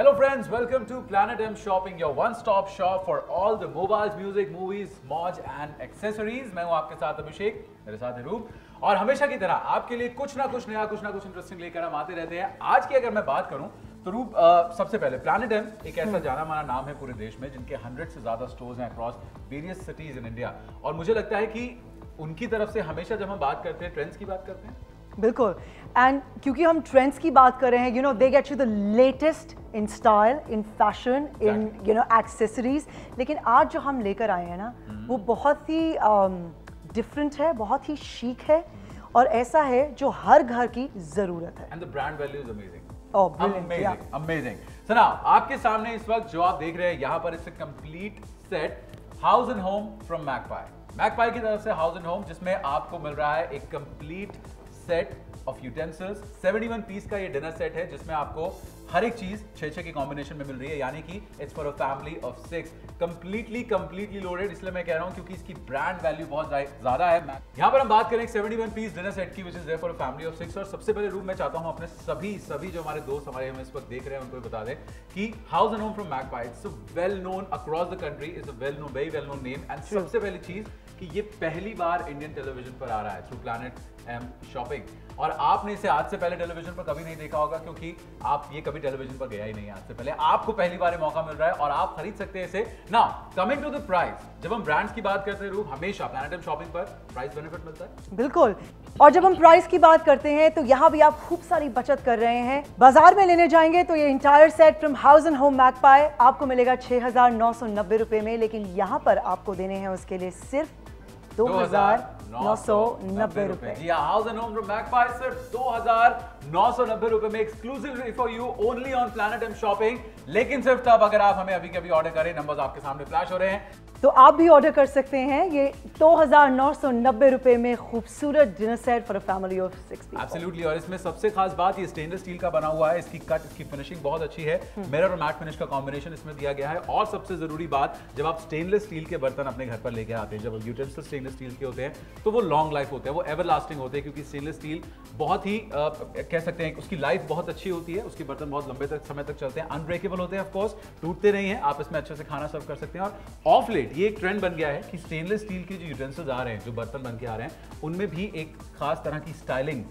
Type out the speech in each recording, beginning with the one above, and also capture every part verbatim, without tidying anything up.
Hello friends, welcome to Planet M Shopping, your one-stop shop for all the mobiles, music, movies, मौज and accessories। मैं हूं आपके साथ अभिषेक, मेरे साथ है रूप, और हमेशा की तरह आपके लिए कुछ ना कुछ नया, कुछ ना कुछ इंटरेस्टिंग लेकर हम आते रहते हैं। आज की अगर मैं बात करूं तो रूप आ, सबसे पहले प्लैनेट एम एक ऐसा जाना माना नाम है पूरे देश में, जिनके हंड्रेड से ज्यादा स्टोर्स हैं across various cities in India. और मुझे लगता है कि उनकी तरफ से हमेशा जब हम बात करते हैं, ट्रेंड्स की बात करते हैं, बिल्कुल। एंड क्योंकि हम ट्रेंड्स की बात कर रहे हैं, you know they get you the latest in style, in fashion, in you know accessories. लेकिन आज जो हम लेकर आए हैं ना, वो बहुत ही डिफरेंट um, है, बहुत ही शीक है, और ऐसा है जो हर घर की जरूरत है। And the brand value is amazing. Oh, brilliant, amazing, yeah. amazing. So now, आपके सामने इस वक्त जो आप देख रहे हैं यहाँ पर it's complete set house and home from Magpie. Magpie की तरफ से हाउस एंड होम, जिसमें आपको मिल रहा है एक कंप्लीट सेट ऑफ यूटेंसिल्स। इकहत्तर पीस का ये डिनर सेट है, जिसमें आपको हर एक चीज छह छह के कॉम्बिनेशन में मिल रही है, यानी कि it's for a family of six. Completely completely loaded, इसलिए मैं कह रहा हूं क्योंकि इसकी ब्रांड वैल्यू बहुत ज्यादा है। यहाँ पर हम बात करें इकहत्तर पीस डिनर सेट की, which is there for a family of six. और सबसे पहले रूम मैं चाहता हूं अपने सभी सभी जो हमारे दोस्त हमारे हम इस वक्त देख रहे हैं उनको बता दें कि house and home from Magpie it's well known across the country, is a well known very well known name. And सबसे पहली चीज कि ये पहली बार इंडियन टेलीविजन पर आ रहा है थ्रू प्लैनेट एम शॉपिंग। और आपने इसे आज से पहले टेलीविजन पर कभी नहीं देखा होगा, क्योंकि आप ये कभी टेलीविजन पर गया ही नहीं है आज से पहले। आपको पहली बार मौका मिल रहा है और आप खरीद सकते हैं इसे। Now coming to the price, जब हम ब्रांड्स की बात करते हैं रूप, हमेशा प्लैनेट एम शॉपिंग पर प्राइस बेनिफिट मिलता है। बिल्कुल। और जब हम प्राइस की बात करते हैं तो यहाँ भी आप खूब सारी बचत कर रहे हैं। बाजार में लेने जाएंगे तो ये entire set from house and home Magpie आपको मिलेगा छह हजार नौ सौ नब्बे रुपए में, लेकिन यहाँ पर आपको देने हैं उसके लिए सिर्फ दो हजार नौ सौ नब्बे रुपए। जी हाँ, house and home from Magpie सिर्फ दो हजार नौ सौ नब्बे रुपए में, exclusively for you, only on planet M shopping. लेकिन सिर्फ तब अगर आप हमें अभी कभी ऑर्डर करें। नंबर्स आपके सामने फ्लैश हो रहे हैं, तो आप भी ऑर्डर कर सकते हैं ये दो हजार नौ सौ नब्बे रुपए में खूबसूरत dinner set for a family of six people. Absolutely. और इसमें सबसे खास बात, ये स्टेनलेस स्टील का बना हुआ है, इसकी कट, इसकी फिनिशिंग बहुत अच्छी है, मिरर और मैट फिनिश का कॉम्बिनेशन इसमें दिया गया है। और सबसे जरूरी बात, जब आप स्टेनलेस स्टील के बर्तन अपने घर पर लेके आते हैं, जब यूटेंसिल्स स्टेनलेस स्टील के होते हैं, तो वो लॉन्ग लाइफ होते हैं, वो एवर लास्टिंग होते हैं, क्योंकि स्टेनलेस स्टील बहुत ही आ, कह सकते हैं उसकी लाइफ बहुत अच्छी होती है, उसके बर्तन बहुत लंबे तक समय तक चलते हैं, अनब्रेकेबल होते हैं, ऑफ कोर्स टूटते नहीं हैं, आप इसमें अच्छे से खाना सर्व कर सकते हैं। और ऑफ लेट ये एक ट्रेंड बन गया है कि स्टेनलेस स्टील के जो यूटेंसिल्स आ रहे हैं, जो बर्तन बन के आ रहे हैं, उनमें भी एक खास तरह की स्टाइलिंग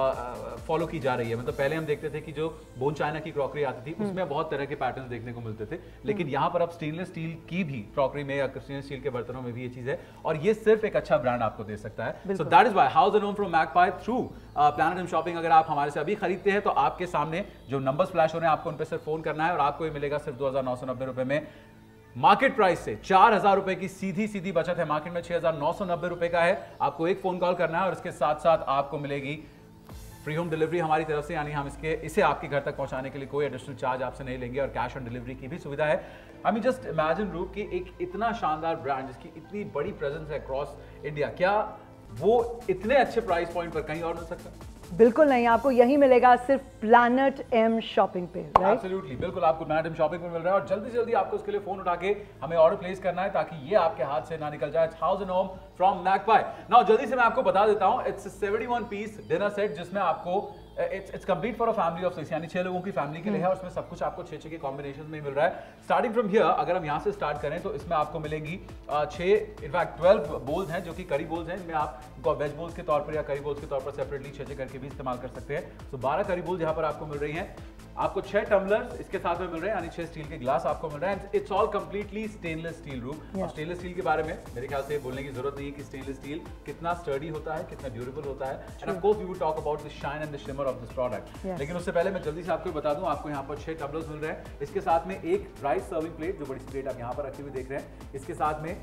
फॉलो की जा रही है। मतलब पहले हम देखते थे कि जो बोन चाइना की क्रॉकरी आती थी, उसमें बहुत तरह के पैटर्न्स देखने को मिलते थे, लेकिन यहाँ पर अब स्टेनलेस स्टील की भी क्रॉकरी में या स्टेनलेस स्टील के बर्तनों में भी ये चीज है, और ये सिर्फ एक अच्छा ब्रांड आपको दे सकता है। So that is why house and home from magpie through planet M shopping. अगर आप हमारे से अभी खरीदते हैं तो आपके सामने जो नंबर्स फ्लैश हो रहे हैं, आपको उन पर सिर्फ फोन करना है और आपको ये मिलेगा सिर्फ दो हजार नौ सौ नब्बे रुपए में। मार्केट प्राइस से चार हजार रुपए की सीधी सीधी बचत है, मार्केट में छह हजार नौ सौ नब्बे रुपए का है। आपको एक फोन कॉल करना है और इसके साथ साथ आपको मिलेगी फ्री होम डिलीवरी हमारी तरफ से, यानी हम इसके इसे आपके घर तक पहुंचाने के लिए कोई एडिशनल चार्ज आपसे नहीं लेंगे, और कैश ऑन डिलीवरी की भी सुविधा है। आई मीन जस्ट इमेजिन रूप कि एक इतना शानदार ब्रांड जिसकी इतनी बड़ी प्रेजेंस है अक्रॉस इंडिया, क्या वो इतने अच्छे प्राइस पॉइंट पर कहीं और मिल सकता है? बिल्कुल नहीं, आपको यही मिलेगा सिर्फ प्लैनेट एम शॉपिंग पे। एब्सोल्युटली, बिल्कुल आपको प्लैनेट एम शॉपिंग पे मिल रहा है, और जल्दी जल्दी आपको उसके लिए फोन उठा के हमें ऑर्डर प्लेस करना है ताकि ये आपके हाथ से ना निकल जाए। House and home from magpie. Now जल्दी से मैं आपको बता देता हूं, इट्स इकहत्तर पीस डिनर सेट, जिसमें आपको it's it's complete for a family of six, यानी छह लोगों की फैमिली के लिए है। उसमें सब कुछ आपको छह छह के कॉम्बिनेशन में मिल रहा है। स्टार्टिंग फ्रॉम हियर, अगर हम यहाँ से स्टार्ट करें तो इसमें आपको मिलेंगी छह, इनफैक्ट ट्वेल्व बोल्स हैं, जो कि करी बोल्स हैं। इनमें आप वेज बोल्स के तौर पर या करी बोल्स के तौर पर सेपरेटली छह छह करके भी इस्तेमाल कर सकते हैं। तो बारह करी बोल्स यहाँ पर आपको मिल रही हैं। आपको छह टम्बलर्स इसके साथ में मिल रहे हैं, यानी छह स्टील के ग्लास आपको मिल रहे हैं। It's all completely stainless steel रूप। और स्टेनलेस स्टील के बारे में मेरे ख्याल से बोलने की जरूरत नहीं है कि स्टेनलेस स्टील कितना स्टर्डी होता है, कितना ड्यूरेबल होता है। And of course we will talk about the shine and the shimmer of this product. लेकिन उससे पहले मैं जल्दी से आपको बता दूं, आपको यहाँ पर छह टम्बलर्स मिल रहे हैं। इसके साथ में एक राइस सर्विंग प्लेट, जो बड़ी सी प्लेट आप यहाँ पर रखी हुई देख रहे हैं, इसके साथ में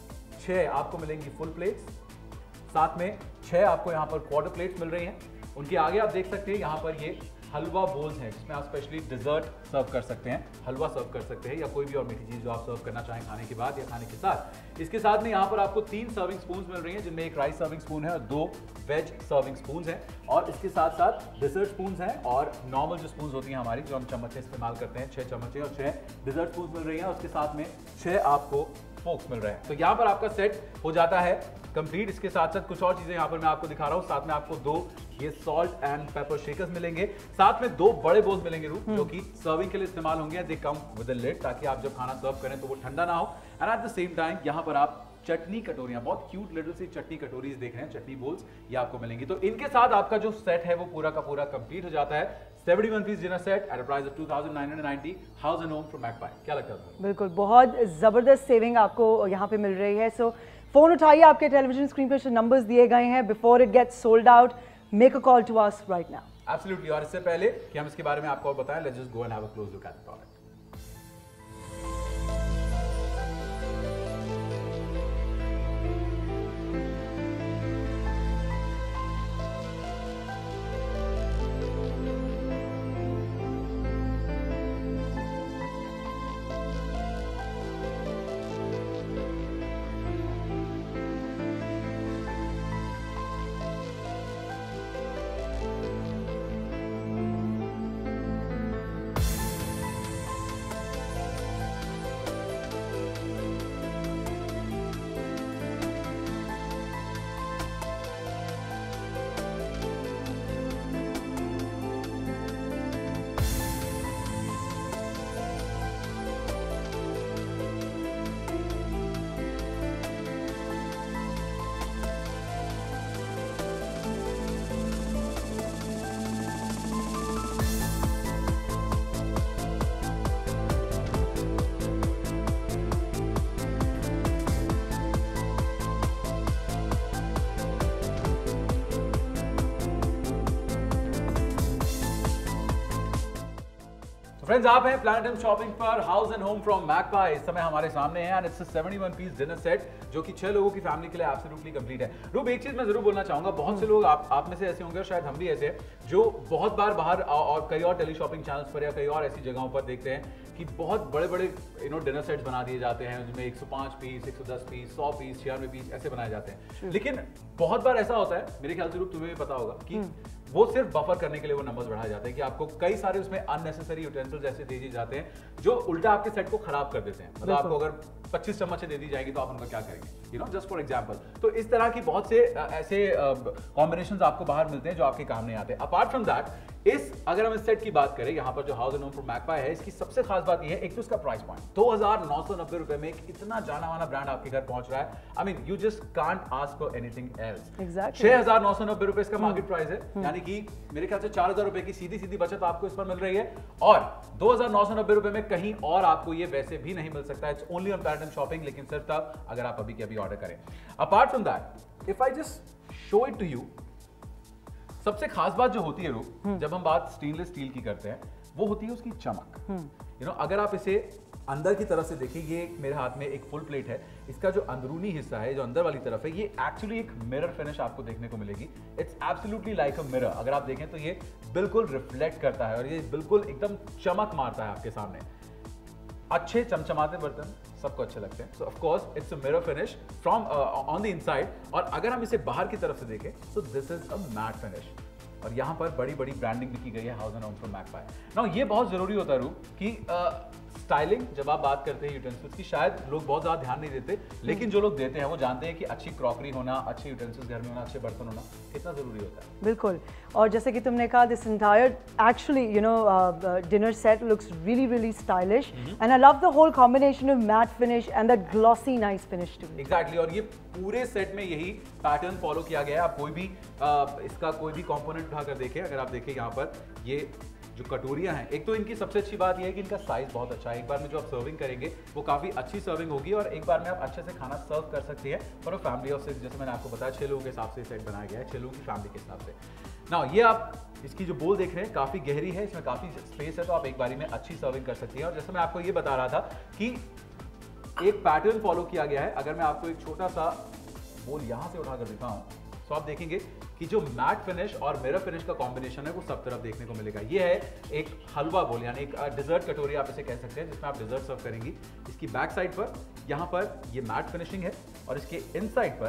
छह आपको मिलेंगी फुल प्लेट्स, साथ में छह आपको यहाँ पर क्वार्टर प्लेट्स मिल रही हैं। उनके आगे आप देख सकते हैं यहाँ पर ये हलवा बोल्स हैं, जिसमें आप स्पेशली डिजर्ट सर्व कर सकते हैं, हलवा सर्व कर सकते हैं, या कोई भी और मीठी चीज जो आप सर्व करना चाहें खाने के बाद या खाने के साथ। इसके साथ में यहाँ पर आपको तीन सर्विंग स्पून मिल रही हैं, जिनमें एक राइस सर्विंग स्पून है और दो वेज सर्विंग स्पून हैं, और इसके साथ साथ डिजर्ट स्पून हैं और नॉर्मल जो स्पून होती हैं हमारी, जो हम चम्मच इस्तेमाल करते हैं, छह चम्मच और छह डिजर्ट स्पून मिल रही हैं। उसके साथ में छह आपको फोक्स मिल रहे हैं। तो यहाँ पर आपका सेट हो जाता है कंप्लीट। इसके साथ साथ कुछ और चीजें यहाँ पर मैं आपको दिखा रहा हूँ। साथ में आपको दो ये सॉल्ट एंड पेपर शेकर्स मिलेंगे, साथ में दो बड़े बोल्स मिलेंगे रूप जो कि सर्विंग के लिए इस्तेमाल होंगे। दे कम विद अ लिड, ताकि आप जब खाना सर्व करें तो वो ठंडा ना हो। And at the same time यहाँ पर आप चटनी कटोरियां, बहुत क्यूट लिटिल सी चटनी कटोरीज देख रहे हैं, चटनी बोल्स, ये आपको मिलेंगी। तो इनके साथ आपका जो सेट है वो पूरा का पूरा कंप्लीट हो जाता है। इकहत्तर piece dinner set at a price of two thousand nine hundred ninety, house and home from Magpie. क्या लगता है? बिल्कुल, बहुत जबरदस्त सेविंग आपको यहाँ पे मिल रही है। सो so, फोन उठाइए, आपके टेलीविजन स्क्रीन पर नंबर्स दिए गए हैं। Before it gets sold out, make a call to us right now. Absolutely. और इससे पहले कि हम इसके बारे में आपको बताएं, let's just go and have a close look at the product. Friends, आप हैं प्लैनेट एम शॉपिंग पर, house and home from Magpie. इस समय हमारे सामने है एंड इट्स अ इकहत्तर पीस डिनर सेट जो कि छह लोगों की फैमिली के लिए एब्सोल्युटली कंप्लीट है। रूप, एक चीज मैं जरूर बोलना चाहूंगा, बहुत से लोग आप आप में से ऐसे होंगे और शायद हम भी ऐसे हैं, जो बहुत बार बाहर और कई और टेली शॉपिंग चैनल्स पर या कई और ऐसी जगहों पर देखते हैं कि बहुत बड़े बड़े यू नो डिनर सेट्स बना दिए जाते हैं, जिसमें एक सौ पाँच पीस, एक सौ दस पीस, सौ पीस, छियानवे पीस ऐसे बनाए जाते हैं। लेकिन बहुत बार ऐसा होता है, मेरे ख्याल से रूप तुम्हें भी पता होगा, कि वो सिर्फ बफर करने के लिए वो नंबर्स बढ़ाए जाते हैं, कि आपको कई सारे उसमें अननेसेसरी यूटेंसिल्स ऐसे दे दिए जाते हैं जो उल्टा आपके सेट को खराब कर देते हैं। मतलब आपको अगर पच्चीस चम्मच दे दी जाएगी तो आप उनका क्या करेंगे, you know, just for example. तो इस तरह की बहुत से ऐसे कॉम्बिनेशंस आपको बाहर मिलते हैं जो आपके काम नहीं आते। अपार्ट फ्रॉम दैट, इस अगर हम इस सेट की बात करें, यहाँ पर जो house and home from Magpie है, इसकी सबसे खास बात यह है, एक तो इसका प्राइस पॉइंट दो हजार नौ सौ नब्बे रुपए में एक इतना जाना माना ब्रांड आपके घर पहुंच रहा है। I mean you just can't ask for anything else. छह हजार नौ सौ नब्बे रुपए इसका मार्केट प्राइस है, यानी कि मेरे ख्याल से चार हजार रुपए की सीधी सीधी बचत आपको इस पर मिल रही है। और दो हजार नौ सौ नब्बे रुपए में कहीं और आपको ये वैसे भी नहीं मिल सकता है। It's only on planet M shopping, लेकिन सिर्फ तब अगर आप अभी के अभी ऑर्डर करें। Apart from that, if I just show it to you, सबसे खास बात जो होती है रूप, जब हम बात स्टेनलेस स्टील की करते हैं, वो होती है उसकी चमक। यू नो, अगर आप इसे अंदर की तरफ से देखिए, ये मेरे हाथ में एक फुल प्लेट है, इसका जो अंदरूनी हिस्सा है, जो अंदर वाली तरफ है, ये एक्चुअली एक मिरर फिनिश आपको देखने को मिलेगी। It's absolutely like a mirror. अगर आप देखें तो ये बिल्कुल रिफ्लेक्ट करता है और ये बिल्कुल एकदम चमक मारता है आपके सामने। अच्छे चमचमाते बर्तन सबको अच्छे लगते हैं, so of course it's a mirror finish from on the inside. और अगर हम इसे बाहर की तरफ से देखें तो this is a matte finish, और यहाँ पर बड़ी बड़ी ब्रांडिंग भी की गई है, house and home from magpie. Now ये बहुत जरूरी होता है रूप कि स्टाइलिंग, जब आप बात करते हैं यूटेंसिल्स की, शायद लोग बहुत ज्यादा ध्यान नहीं देते, लेकिन जो लोग देते हैं वो जानते हैं कि अच्छी क्रॉकरी होना, अच्छे यूटेंसिल्स घर में होना, अच्छे बर्तन होना कितना जरूरी होता है। बिल्कुल। और जैसे कि तुमने कहा, this entire actually you know dinner set looks really really stylish, and I love the whole combination of matte finish and that glossy nice finish too. Exactly. और ये पूरे सेट में यही पैटर्न फॉलो किया गया है। आप कोई भी आ, इसका कोई भी कंपोनेंट उठाकर देखें, अगर आप देखें यहाँ पर ये जो कटोरियां हैं, एक तो इनकी सबसे अच्छी बात यह है कि इनका साइज बहुत अच्छा है। एक बार में जो आप सर्विंग करेंगे वो काफी अच्छी सर्विंग होगी और एक बार में आप अच्छे से खाना सर्व कर सकते हैं for a family of six. जैसे मैंने आपको बताया, छह लोगों के हिसाब से सेट बनाया गया है, छह लोगों की फैमिली के हिसाब से। नाउ ये आप इसकी जो बोल देख रहे हैं काफी गहरी है, इसमें काफी स्पेस है, तो आप एक बारी में अच्छी सर्विंग कर सकती हैं। और जैसे मैं आपको ये बता रहा था कि एक पैटर्न फॉलो किया गया है। अगर मैं आपको एक छोटा सा बोल यहां से उठाकर दिखाऊं तो आप देखेंगे कि जो मैट फिनिश और मिरर फिनिश का कॉम्बिनेशन है वो सब तरफ देखने को मिलेगा। ये है एक हलवा बोल, यानी एक डिजर्ट कटोरी आप इसे कह सकते हैं, जिसमें आप डिजर्ट सर्व करेंगी। इसकी बैक साइड पर यहाँ पर ये मैट फिनिशिंग है और इसके इन साइड पर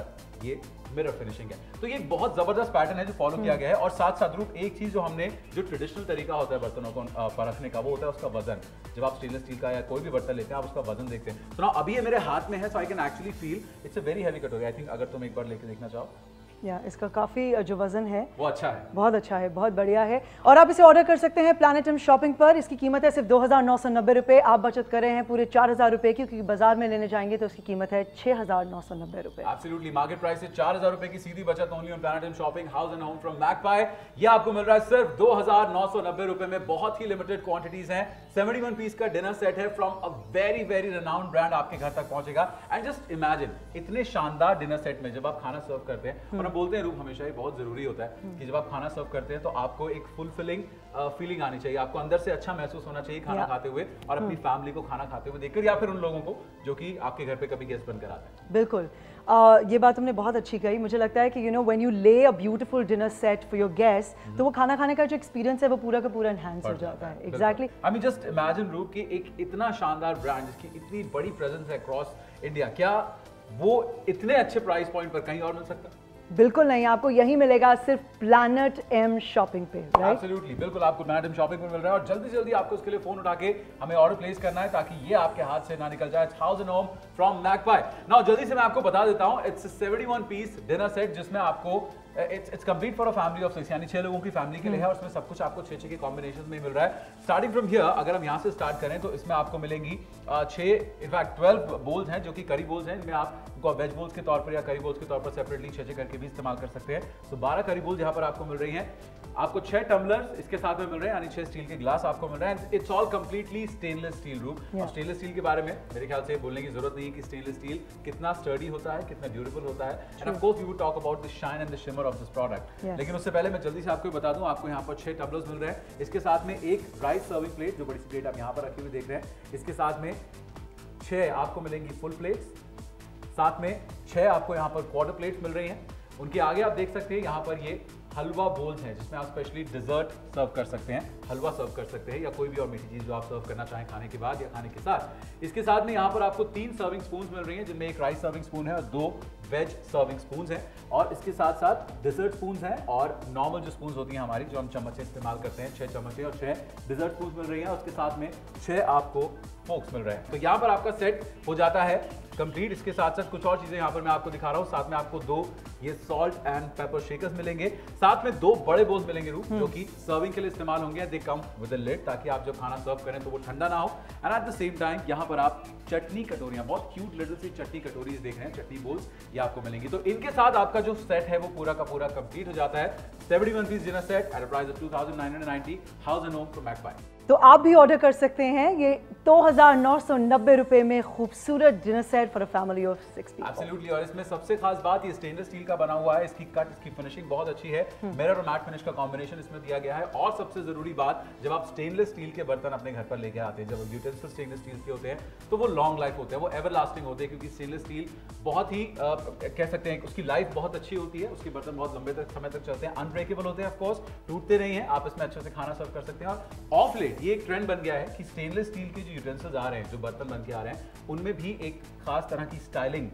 ये मिरर फिनिशिंग है। तो ये एक बहुत जबरदस्त पैटर्न है जो फॉलो किया गया है। और साथ साथ रूप एक चीज जो हमने जो ट्रेडिशनल तरीका होता है बर्तनों को परखने का, वो होता है उसका वजन। जब आप स्टेनलेस स्टील का या कोई भी बर्तन लेते हैं आप उसका वजन देखते हैं। तो ना अभी ये मेरे हाथ में है, so I can actually feel it's a very heavy katori. I think अगर तुम एक बार लेके देखना चाहो, या इसका काफ़ी जो वजन है वो अच्छा है, बहुत अच्छा है, बहुत बढ़िया है। और आप इसे ऑर्डर कर सकते हैं प्लैनेटम शॉपिंग पर। इसकी कीमत है सिर्फ दो हज़ार नौ सौ नब्बे रुपये। आप बचत कर रहे हैं पूरे चार हज़ार रुपये की, क्योंकि बाजार में लेने जाएंगे तो उसकी कीमत है छः हज़ार नौ सौ नब्बे रुपये। एब्सोल्युटली मार्केट प्राइस से चार हज़ार रुपये की सीधी बचत only on Planet M shopping house and home from Macpie. ये आपको मिल रहा है सिर्फ दो हज़ार नौ सौ नब्बे रुपये में। बहुत ही लिमिटेड क्वांटिटीज हैं। इकहत्तर पीस का डिनर सेट है from a very very renowned brand, आपके घर तक पहुंचेगा। एंड जस्ट इमेजिन इतने शानदार डिनर सेट में जब आप खाना सर्व करते हैं, और हम बोलते हैं रूप हमेशा बहुत जरूरी होता है कि जब आप खाना सर्व करते हैं तो आपको एक फुलफिलिंग फीलिंग आनी चाहिए, आपको अंदर से अच्छा महसूस होना चाहिए खाना खाते हुए और अपनी फैमिली को खाना खाते हुए देखकर, या फिर उन लोगों को जो कि आपके घर पे कभी गेस्ट बनकर आते हैं। बिल्कुल, uh, ये बात तुमने बहुत अच्छी कही। मुझे लगता है कि you know when you lay a beautiful dinner set for your guest, तो वो खाना खाने का जो एक्सपीरियंस है वो पूरा का पूरा एनहांस हो जाता है। Exactly. I mean just imagine रूप कि एक इतना शानदार ब्रांड जिसकी इतनी बड़ी प्रेजेंस है अक्रॉस इंडिया, क्या वो इतने अच्छे प्राइस पॉइंट पर कहीं और मिल सकता है? बिल्कुल नहीं, आपको यही मिलेगा सिर्फ प्लैनेट एम शॉपिंग पे, राइट? एब्सोल्युटली, बिल्कुल आपको प्लैनेट एम शॉपिंग पे मिल रहा है। और जल्दी जल्दी आपको उसके लिए फोन उठा के हमें ऑर्डर प्लेस करना है ताकि ये आपके हाथ से ना निकल जाए। House and home from magpie. Now जल्दी से मैं आपको बता देता हूं, इट्स इकहत्तर पीस डिनर सेट जिसमें आपको it's it's complete for a family of six, यानी छह लोगों की फैमिली के लिए है। और उसमें सब कुछ आपको छह छह के कॉम्बिनेशन में मिल रहा है। स्टार्टिंग फ्रॉम हियर, अगर हम यहाँ से स्टार्ट करें तो इसमें आपको मिलेंगी छह, इनफैक्ट ट्वेल्व बोल्स हैं जो कि करी बोल्स हैं। इनमें आप वेज बोल्स के तौर पर या करी बोल्स के तौर पर सेपरेटली छह छह करके भी इस्तेमाल कर सकते हैं। तो बारह करी बोल्स यहाँ पर आपको मिल रही हैं। आपको छह टम्बलर्स इसके साथ में मिल रहे हैं, यानी छह स्टील के ग्लास आपको मिल रहे हैं। It's all completely stainless steel रूप। और स्टेनलेस स्टील के बारे में मेरे ख्याल से बोलने की जरूरत नहीं है कि स्टेनलेस स्टील कितना स्टर्डी होता है, कितना ड्यूरेबल होता है। And of course we would talk about the shine and the shimmer of this product. लेकिन उससे पहले मैं जल्दी से आपको बता दूं, आपको यहाँ पर छह टम्बलर्स मिल रहे हैं। इसके साथ में एक राइस सर्विंग प्लेट, जो बड़ी सी प्लेट आप यहाँ पर रखी हुई देख रहे हैं। इसके साथ में छह आपको मिलेंगी फुल प्लेट्स, साथ में छह आपको यहाँ पर क्वार्टर प्लेट्स मिल रही हैं। उनके आगे आप देख सकते हैं यहाँ पर ये हलवा बोल्स हैं जिसमें आप स्पेशली डिजर्ट सर्व कर सकते हैं, हलवा सर्व कर सकते हैं या कोई भी और मीठी चीज जो आप सर्व करना चाहें खाने के बाद या खाने के साथ। इसके साथ में यहाँ पर आपको तीन सर्विंग स्पून मिल रही हैं, जिनमें एक राइस सर्विंग स्पून है और दो वेज सर्विंग स्पून हैं। और इसके साथ साथ डिजर्ट स्पून हैं और नॉर्मल जो स्पून होती हैं हमारी, जो हम चम्मच से इस्तेमाल करते हैं, छह चम्मचे और छह डिजर्ट स्पून मिल रही हैं। उसके साथ में छह आपको फोक्स मिल रहे हैं। तो यहाँ पर आपका सेट हो जाता है कंप्लीट। इसके साथ साथ कुछ और चीजें यहाँ पर मैं आपको दिखा रहा हूँ। साथ में आपको दो ये सॉल्ट एंड पेपर शेकर्स मिलेंगे, साथ में दो बड़े बोल्स मिलेंगे रूप, जो कि सर्विंग के लिए इस्तेमाल होंगे। दे कम विद अ लिड, ताकि आप जब खाना सर्व करें तो वो ठंडा ना हो। And at the same time यहाँ पर आप चटनी कटोरियां, बहुत क्यूट लिटिल सी चटनी कटोरीज देख रहे हैं, चटनी बोल्स, ये आपको मिलेंगी। तो इनके साथ आपका जो सेट है वो पूरा का पूरा कंप्लीट हो जाता है। इकहत्तर piece dinner set at a price of two thousand nine hundred ninety, house and home from Macpie. तो आप भी ऑर्डर कर सकते हैं ये दो हज़ार नौ सौ नब्बे रुपए में खूबसूरत dinner set for a family of six people. Absolutely. और इसमें सबसे खास बात, ये स्टेनलेस स्टील का बना हुआ है, इसकी कट, इसकी फिनिशिंग बहुत अच्छी है। मिरर और मैट फिनिश का कॉम्बिनेशन इसमें दिया गया है। और सबसे जरूरी बात, जब आप स्टेनलेस स्टील के बर्तन अपने घर पर लेके आते हैं, जब यूटेंसिल स्टेनलेस स्टील के होते हैं, तो वो लॉन्ग लाइफ होते हैं, वो एवर लास्टिंग होते हैं, क्योंकि स्टेनलेस स्टील बहुत ही आ, कह सकते हैं उसकी लाइफ बहुत अच्छी होती है, उसके बर्तन बहुत लंबे तक समय तक चलते हैं, अनब्रेकेबल होते हैं, ऑफकोर्स टूटते नहीं है, आप इसमें अच्छे से खाना सर्व कर सकते हैं। और ऑफ लेट ये एक ट्रेंड बन गया है कि स्टेनलेस स्टील के जो यूटेंसिल्स आ रहे हैं, जो बर्तन बन के आ रहे हैं, उनमें भी एक खास तरह की स्टाइलिंग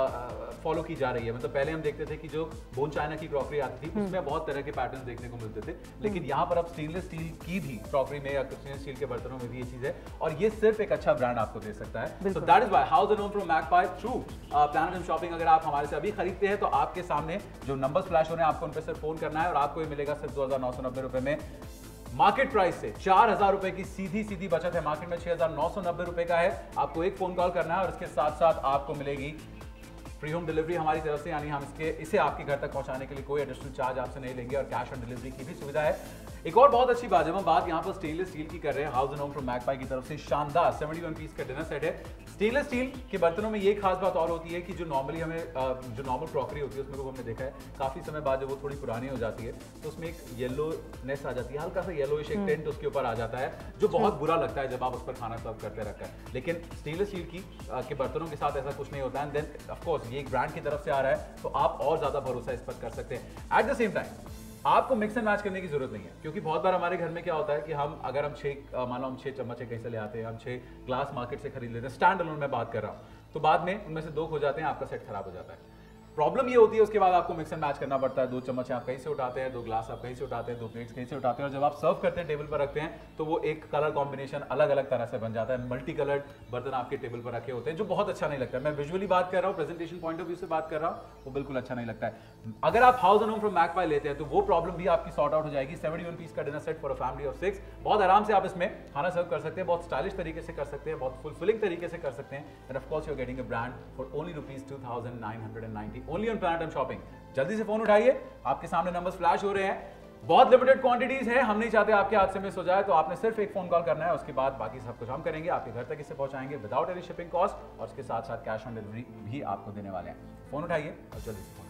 फॉलो की जा रही है। मतलब पहले हम देखते थे कि जो बोन चाइना की क्रॉकरी आती थी उसमें बहुत तरह के पैटर्न्स देखने को मिलते थे, लेकिन यहाँ पर अब स्टेनलेस स्टील की भी क्रॉकरी में या स्टेनलेस स्टील के बर्तनों में भी ये चीज है, और ये सिर्फ एक अच्छा ब्रांड आपको दे सकता है। So that is why house and home from magpie through Planet M shopping. अगर आप हमारे से अभी खरीदते हैं तो आपके सामने जो नंबर्स फ्लैश हो रहे हैं, आपको उन पर सिर्फ फोन करना है और आपको ये मिलेगा सिर्फ दो हजार नौ सौ नब्बे रुपए में। मार्केट प्राइस से चार हजार रुपए की सीधी सीधी बचत है, मार्केट में छह हजार नौ सौ नब्बे रुपए का है। आपको एक फोन कॉल करना है और इसके साथ साथ आपको मिलेगी फ्री होम डिलीवरी हमारी तरफ से, यानी हम इसके इसे आपके घर तक पहुंचाने के लिए कोई एडिशनल चार्ज आपसे नहीं लेंगे और कैश ऑन डिलीवरी की भी सुविधा है। एक और बहुत अच्छी बात, जब हम बात यहाँ पर स्टेनलेस स्टील की कर रहे हैं, house and home from Macpie की तरफ से शानदार इकहत्तर पीस का डिनर सेट है। स्टेनलेस स्टील के बर्तनों में ये खास बात और होती है कि जो नॉर्मली हमें जो नॉर्मल क्रॉकरी होती है उसमें हमने देखा है काफी समय बाद जब वो थोड़ी पुरानी हो जाती है तो उसमें एक येलोनेस आ जाती है, हल्का सा येलोइश एक टेंट उसके ऊपर आ जाता है, जो बहुत बुरा लगता है जब आप उस पर खाना सर्व करते रखकर। लेकिन स्टेनलेस स्टील की के बर्तनों के साथ ऐसा कुछ नहीं होता है। देन ऑफ कोर्स ये एक ब्रांड की तरफ से आ रहा है तो आप और ज्यादा भरोसा इस पर कर सकते हैं। एट द सेम टाइम आपको मिक्स एंड मैच करने की जरूरत नहीं है, क्योंकि बहुत बार हमारे घर में क्या होता है कि हम अगर हम छह मान लो हम छह चम्मच कहीं से ले आते हैं, हम छह ग्लास मार्केट से खरीद लेते हैं, स्टैंड अलोन में बात कर रहा हूँ, तो बाद में उनमें से दो खो जाते हैं, आपका सेट खराब हो जाता है। प्रॉब्लम ये होती है उसके बाद आपको मिक्स एंड मैच करना पड़ता है। दो चम्मच आप कहीं से उठाते हैं, दो ग्लास आप कहीं से उठाते हैं, दो प्लेट्स कहीं से उठाते हैं, और जब आप सर्व करते हैं टेबल पर रखते हैं तो वो एक कलर कॉम्बिनेशन अलग अलग तरह से बन जाता है। मल्टी कलर्ड बर्तन आपके टेबल पर रखे होते हैं जो बहुत अच्छा नहीं लगता है। मैं विजुअली बात कर रहा हूँ, प्रेजेंटेशन पॉइंट ऑफ व्यू से बात कर रहा हूँ, वो बिल्कुल अच्छा नहीं लगता है। अगर आप house and home from Macpie लेते हैं तो वो प्रॉब्लम भी आपकी सॉर्ट आउट हो जाएगी। इकहत्तर पीस का dinner set for a family of six, बहुत आराम से आप इसमें खाना सर्व कर सकते हैं, बहुत स्टाइलिश तरीके से कर सकते हैं, बहुत फुलफिलिंग तरीके से कर सकते हैं। And of course you are getting a brand for only rupees two thousand nine hundred ninety only on planet shopping. जल्दी से फोन उठाइए, आपके सामने नंबर्स फ्लैश हो रहे हैं। बहुत लिमिटेड क्वांटिटीज है, हम नहीं चाहते आपके हाथ से मिस हो जाए, तो आपने सिर्फ एक फोन कॉल करना है, उसके बाद बाकी सब कुछ हम करेंगे, आपके घर तक इसे पहुंचाएंगे विदाउट एनी शिपिंग कॉस्ट, और उसके साथ साथ कैश ऑन डिलीवरी भी आपको देने वाले हैं। फोन उठाइए और जल्दी से